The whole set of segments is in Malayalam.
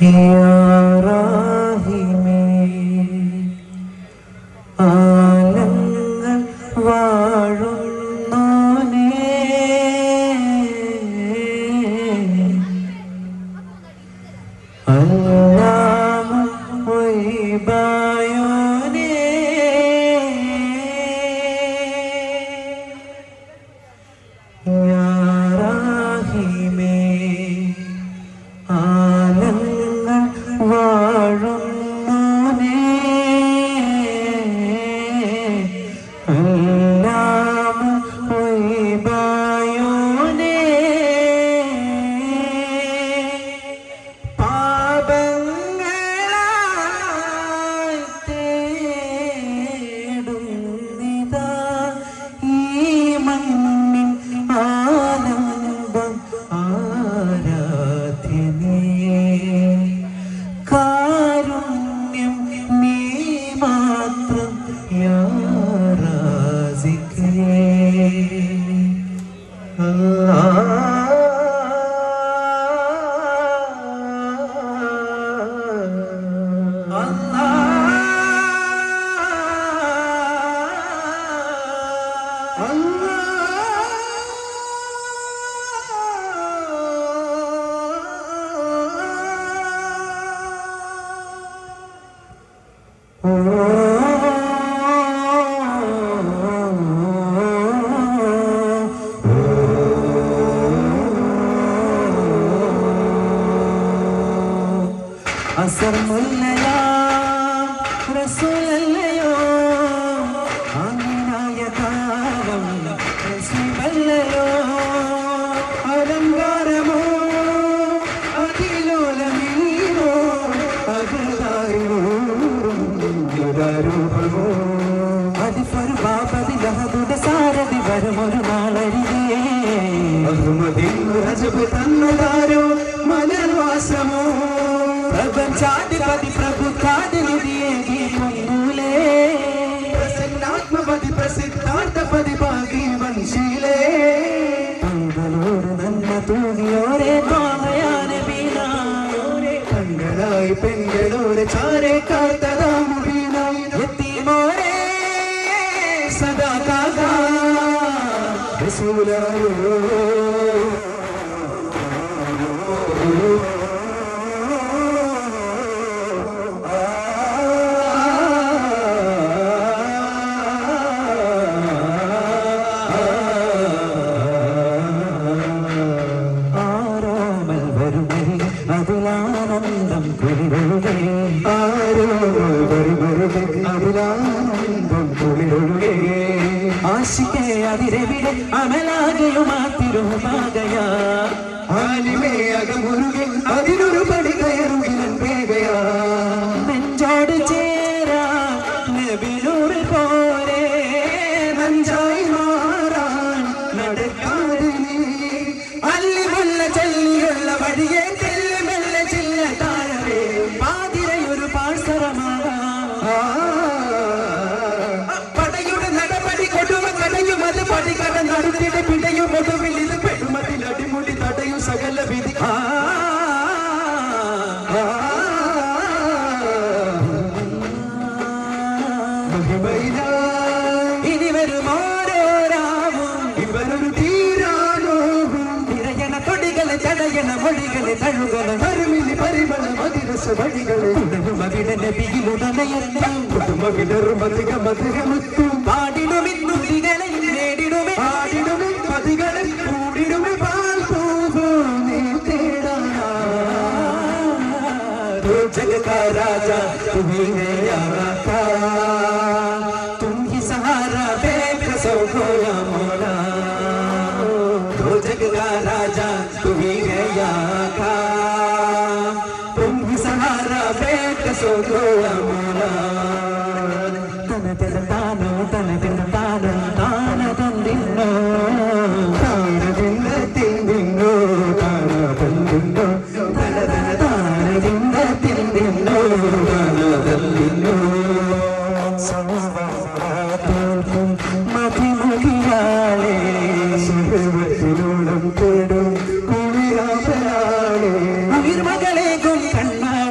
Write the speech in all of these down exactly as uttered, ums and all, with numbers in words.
ആലങ്ങൾ വാഴുന്നോനേ അല്ലാഹു വൈബായോനേ യാ റഹീമേ ആലങ്ങൾ വാഴുന്നോനേ അല്ലാഹു വൈബായോനേ പാപങ്ങളായി തേടുന്നിതാ ഈ മണ്ണിൻ ആനന്ദം ആരാധ്യനേ കാരുണ്യം നീ മാത്രം യാ റാസിഖേ അല്ലാഹ് അസർ മുല്ലയാം റസൂലല്ലയോ ആമിനായ കാലം റസൂലല്ലയോ അലങ്കാരമോ അതിലോലമീനോ അകതാരൂപമോ അതിഫൊരു ബാബതി ലഹദുടെ സാരഥി വരുമൊരു നാളരികേ റജബ് തന്നതാരോ മലർവാസമോ പ്രപഞ്ചാധിപതി പ്രബുദ്ധാദിനിധിയേകി പൊന്നൂലേ പ്രസന്നാത്മപതി പ്രസിദ്ധാർത്ഥപതി ഭാഗി വംശീലേ പൈതലോട് നന്മ തൂകിയോരെ ത്വാമയാനെ വീണായോരെ പങ്കളായി പെൺകളോരെ ചാരെ കാത്തതാ മുബീനായി എത്തിമോരെ സദാ കാകാ റസൂലായോ അതിലാനന്ദം കുളിരൊഴുകേ ആരോ അതിലാനന്ദം കുളിരൊഴുകേ ആശിക്കേ അതിരെവിടെ അമലാകയുമാ തിരുമാകയാ ആലിമേ അകമുരുകെ അതിനൊരു പടി കയറുകിലൻ വേഗയാ നെഞ്ചോട് ചേരാ നബിലൂറിൽ പോരെ നഞ്ചായി മാറാൻ നടക്കാതെ നീ അല്ലിമുല്ല ചൊല്ലിയുള്ള വഴിയെ പടയുടെ നടപടി കൊടുവ കടയും അത് പടികട നടുത്തിടെ പിടയും ഒടുവിൽ ഇത് പെടുമതിൽ അടിമുടി തടയും സകല വിധി ഇനി വരും ഓരോരാവും ഇവരൊരു തീരാനോവും നിറയണ തൊടികളെ തടയണ മൊഴികളെ തഴുകണ മരുമിലി പരിമള മതിരസ വഴികളെ അവിടെ നബിയിലുടനയെല്ലാം കുടുംബവിടറും അധിക മധുരമുത്തും പാടിടുമിന്നും ദികളെ നേടിടുമേ പാടിടുമേ പതികളെ കൂടിടുമേ പാൽ പൂവോ നീ തേടാ ജഗ കാ രാജാ തുമീ ഹേ ആഖാ തും ഹി സഹാरा बेकसो खोया मोला दो जग का राजा तुमही है आका तुम ही सहारा बेकसो खोया मोला तन तन तानो तन तन तानो तान तंदिनो तान दिन तिंदिनो तान तंदिनो तन तन तान दिन तिंदिनो तान तंदिनो മതിമുടിയാളേ സുഹൃത്തിനോളം തേടും കുളിരാമനാളേ ഉയർമകളേകും കണ്ണാ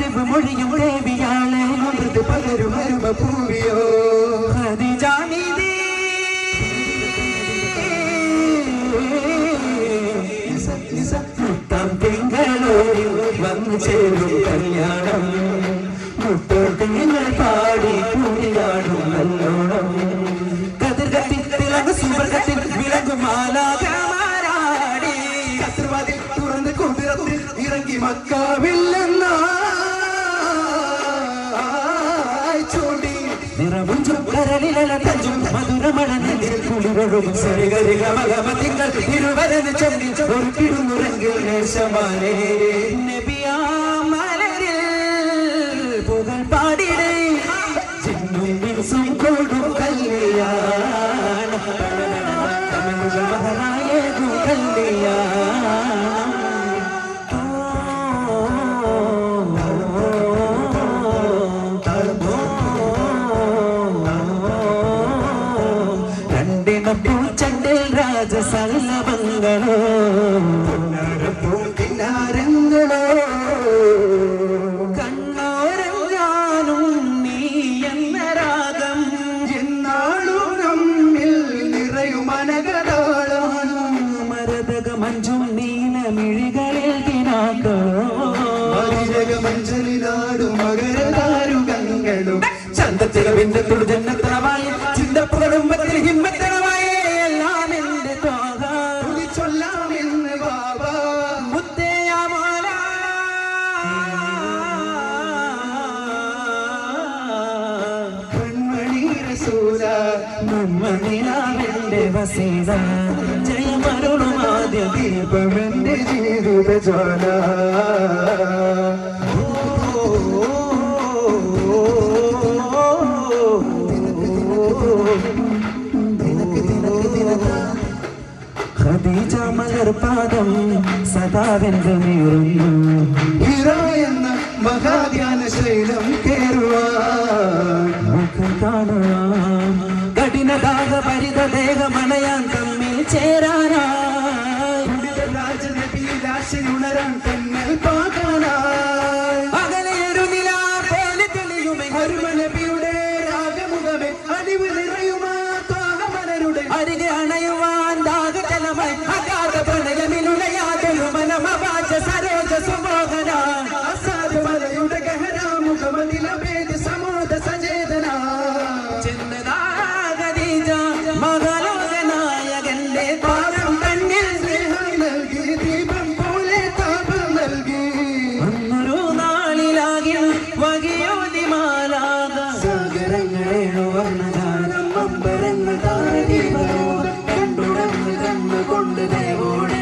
കനിവ് മൊഴിയും ദേവിയാളെ അമൃത് പകരും അരുമ പൂവിയോ ഖദീജാനിധി മുത്തം തിങ്കളോരിൽ വന്നു ചേരും കല്യാണം മുത്തോട്ടിങ്ങൾ പാടി കൂടിയാടും നല്ലോണം കതിർകത്തിൽ തിളങ്ങും സൂപർകത്തിൽ വിളങ്ങും മാലാകമാരാടി കസർവാതിൽ തുറന്ന് കുതിരത്തിൽ ഇറങ്ങി മക്കാവില്ലെന്നായി ചൂണ്ടി നിറമുഞ്ചും കരളിലലഞ്ചും മധുരമണനെതിൽ കുളിരൊഴുകും സരികരിക മകമതിങ്ങൾ തിരുവരന് ചൊല്ലി ഒരുക്കിടുന്നുറങ്കിൽ നേശമാനേ നബിയാ മലരിൽ പുകൾ പാടിടേ ചിന്നും കൊടും കല്യാണം തമിഴുകൾ മഹാനായേകും കല്യാണം പൂച്ചണ്ടിൽ രാജസല്ലഭങ്ങളോ കിന്നാരങ്ങളോ കണ്ണോരം ഞാനും നീ എന്ന രാഗം എന്നാളും നമ്മിൽ നിറയുമനകതാളം മരതക മഞ്ചും നീലമിഴികളിൽ കിനാക്കളോ മഞ്ചലിനാടും മകരതാരുകങ്ങളും ചന്തത്തിലവിന്റെ തുടുജന്നത്തളമായി ചിന്തപ്പുകളുമ്പത്തിൽ ഹിമ്മത്തളമായി എല്ലാം എന്റെ തോക ചൊല്ലാമെന്ന് ബാബ മുത്തയാമോല കൺമണി റസൂല മുമ്മനിലാവെന്റെ വസീല ജയമരുളുമാദ്യ ദീപമെന്റെ ജീവിത ജ്വാല ഖദീജ മലർപാദം സദാവെன்று നീറുന്നു ഹിറ എന്ന മഹാധ്യാന ശൈലം കേറുവാൻ മുഖം കാണുവാൻ കഠിനദാഹ പരിത ദേഹമണയാൻ തമ്മിൽ ചേരാനായി രാജനബിയിൽ ആശയുണരാൻ തമ്മിൽ പാകാനായി അകലെയൊരു നില പോലെ തെളിയുമേ അരുമനബിയുടെ രാഗമുഖമേ അലിവ് നിറയുമാ തോകമലരുടെ അരികെ അണയുവാൻ ദാഹജലമായി അഗാധ പ്രണയമിലുലയാതൊരു മനമവാച സരോജ സുമോഹന അസാധുമലയുടെ ഗഹനാമുഖമതിലഭേദ സമോദ സചേതന ചെന്നദാഖദീജ മഹാലോകനായകന്റെ പാദം തന്നിൽ സ്നേഹം നൽകി ദീപം പോലെ താപം നൽകി അന്നൊരു നാളിലാകിൽ വകിയോതി മാലാക സാഗരങ്ങളേഴു വർണ്ണജാലം അമ്പരങ്ങൾ താരദീപോ കണ്ടുടന്ന് കണ്ണുകൊണ്ട് ദേവോടെ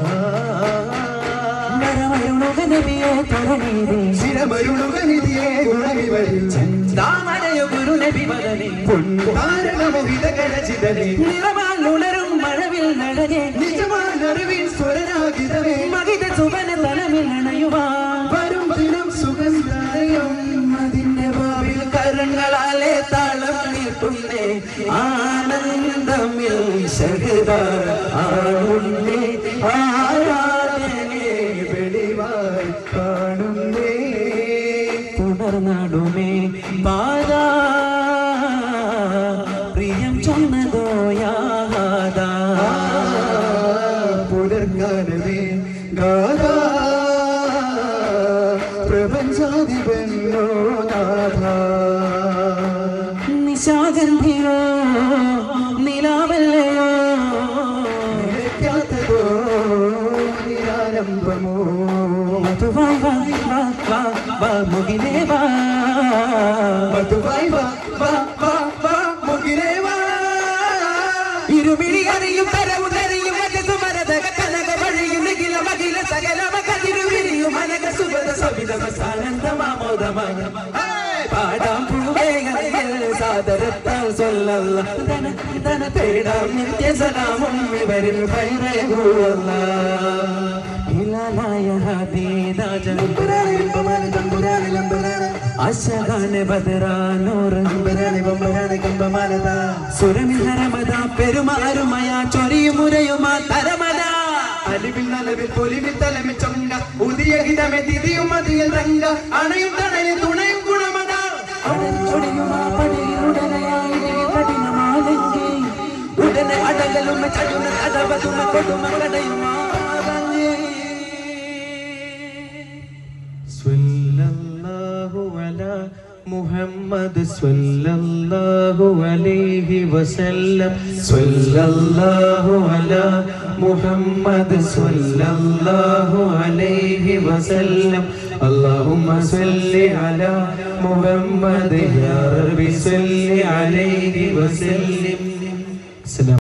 നരമരുളുകനിധിയെ തരണീതി ശിരമരുളുകനിധിയെ ഉണങ്ങി വരും ചിന്താമനയ ഗുരുനബി വദനെ പൊൻതാരണമോഹിതകരചിതനെ നിറമാൽ ഉണരും മഴവിൽ നടനെ നിജമാൻ അറിവിൻ സ്വരരാഗിതമേ മകിത സുവന തലമിൽ അണയുവാൻ വരും ദിനം സുഗന്ധാലയം അതിന്റെ ഭാവിൽ കരങ്ങളാലെ താളം നീട്ടുന്നേ ആനന്ദമിൽ ശഹദ ആടുന്നേ ആരാധനെ വെളിവായി കാണുന്നേ തുടർന്നാടുമേ പാദാ പ്രിയം ചൊന്നതോയാദാ പുലർഗാനമേ ഗാദാ പ്രപഞ്ചാധിപന്നോ നാഥ നിശാഗന്ധിയോ നിലാവല്ലയോ നിലയ്ക്കാത്തതോ നിരാലംബമോ മധുവായി വാ വാ വാ വാ മുകിലേ വാ മധുവായി വാ വാ വാ വാ മുകിലേ വാ ഇരുമിഴി അറിയും തരവുതറിയും സുമരതക കനക വഴിയും നിഖില മകില സകലമ കതിരുവിരിയും അനക സുബത സവിതമ സാനന്ദമാമോദമായ പാടാം പൂവേഗത്തിൽ സാദരത്താൽ സ്വല്ലല്ല തന തന തേടാം നിത്യസലാമും ഇവരിൽ ഭൈരകൂവല്ല ഹിലാലായ ഹദീദാജൻ ബംബരാനി തമ്പുരാനി ലംബരാനി അശഗാനെ ബദറാനൂർ ബംബരാനി ബംബരാനി കമ്പമാലത സുരമിൽ ഹരമദ പെരുമാരുമയ ചൊരിയുമുരയുമാ തരമദ അലിവിൽ നലവിൽ പൊലിവിൽ തലമിൽ ചൊങ്ക ഉദിയ ഗിത ദിനമേ തിരിയും മതിയിൽ രംഗ അണയും തണയും തുണയും ഗുണമതാ ഉടനെ അടകലും ചടുന്ന കഥവതുമ കൊടുമ കടയുമാ സ്വല്ലല്ലാഹു അലാ മുഹമ്മദ് സ്വല്ലല്ലാഹു അലൈഹി വസല്ലം സ്വല്ലല്ലാഹു അലാ മുഹമ്മദ് സ്വല്ലല്ലാഹു അലൈഹി വസല്ലം اللهم صل على محمد يا رب صل عليه وسلم.